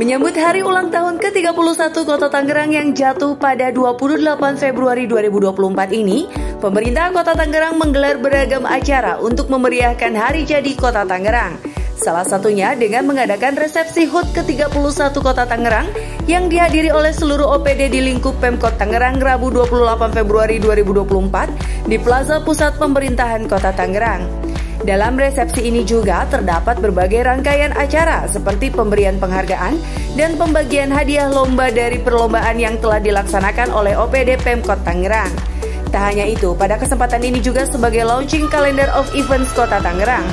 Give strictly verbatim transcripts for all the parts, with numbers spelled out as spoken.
Menyambut hari ulang tahun ke tiga puluh satu Kota Tangerang yang jatuh pada dua puluh delapan Februari dua ribu dua puluh empat ini, pemerintah Kota Tangerang menggelar beragam acara untuk memeriahkan hari jadi Kota Tangerang. Salah satunya dengan mengadakan resepsi H U T ke tiga puluh satu Kota Tangerang yang dihadiri oleh seluruh O P D di lingkup Pemkot Tangerang Rabu dua puluh delapan Februari dua ribu dua puluh empat di Plaza Pusat Pemerintahan Kota Tangerang. Dalam resepsi ini juga terdapat berbagai rangkaian acara seperti pemberian penghargaan dan pembagian hadiah lomba dari perlombaan yang telah dilaksanakan oleh O P D Pemkot Tangerang. Tak hanya itu, pada kesempatan ini juga sebagai launching Calendar of Events Kota Tangerang.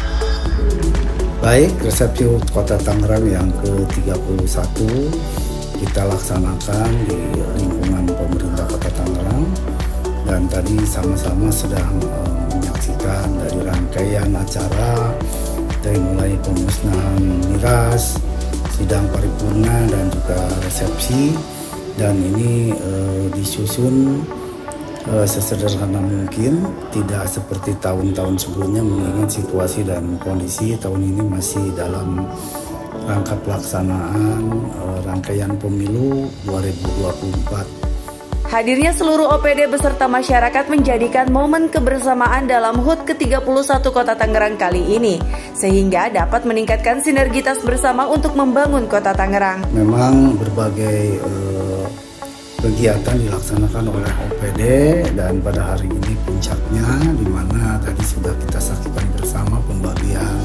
Baik, resepsi H U T Kota Tangerang yang ke tiga puluh satu kita laksanakan di lingkungan pemerintah Kota Tangerang, dan tadi sama-sama sedang uh, menyaksikan dari rangkaian acara dari mulai pemusnahan miras, sidang paripurna dan juga resepsi, dan ini uh, disusun uh, sesederhana mungkin, tidak seperti tahun-tahun sebelumnya mengingat situasi dan kondisi tahun ini masih dalam rangka pelaksanaan uh, rangkaian pemilu dua ribu dua puluh empat. Hadirnya seluruh O P D beserta masyarakat menjadikan momen kebersamaan dalam H U T ke tiga puluh satu Kota Tangerang kali ini, sehingga dapat meningkatkan sinergitas bersama untuk membangun Kota Tangerang. Memang berbagai uh, kegiatan dilaksanakan oleh O P D, dan pada hari ini puncaknya di mana tadi sudah kita saksikan bersama pembagian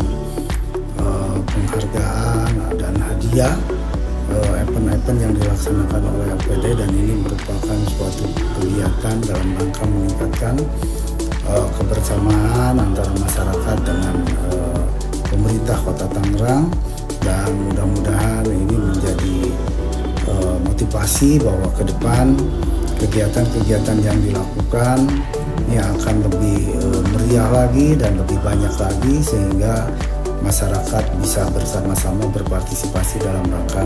uh, penghargaan dan hadiah, event-event yang dilaksanakan oleh O P D, dan ini merupakan suatu kegiatan dalam rangka meningkatkan uh, kebersamaan antara masyarakat dengan uh, pemerintah Kota Tangerang, dan mudah-mudahan ini menjadi uh, motivasi bahwa ke depan kegiatan-kegiatan yang dilakukan ini akan lebih uh, meriah lagi dan lebih banyak lagi, sehingga masyarakat bisa bersama-sama berpartisipasi dalam rangka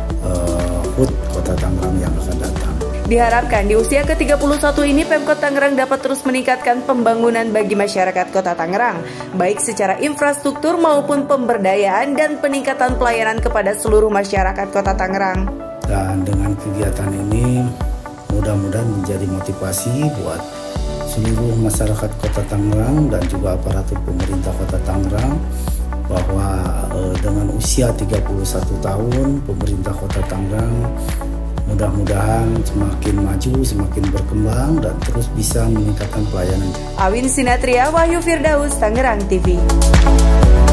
uh, H U T Kota Tangerang yang akan datang. Diharapkan di usia ke tiga puluh satu ini Pemkot Tangerang dapat terus meningkatkan pembangunan bagi masyarakat Kota Tangerang, baik secara infrastruktur maupun pemberdayaan dan peningkatan pelayanan kepada seluruh masyarakat Kota Tangerang. Dan dengan kegiatan ini mudah-mudahan menjadi motivasi buat seluruh masyarakat Kota Tangerang dan juga aparatur pemerintah Kota Tangerang, bahwa eh, dengan usia tiga puluh satu tahun pemerintah Kota Tangerang mudah-mudahan semakin maju, semakin berkembang, dan terus bisa meningkatkan pelayanan. Awin Sinatria, Wahyu Firdaus, Tangerang T V.